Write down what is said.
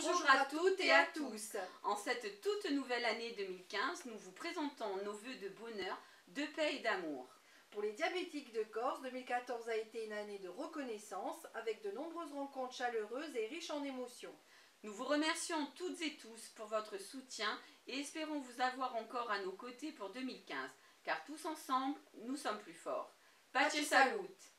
Bonjour à toutes et à tous. En cette toute nouvelle année 2015, nous vous présentons nos vœux de bonheur, de paix et d'amour. Pour les diabétiques de Corse, 2014 a été une année de reconnaissance avec de nombreuses rencontres chaleureuses et riches en émotions. Nous vous remercions toutes et tous pour votre soutien et espérons vous avoir encore à nos côtés pour 2015, car tous ensemble, nous sommes plus forts. Pace Salut!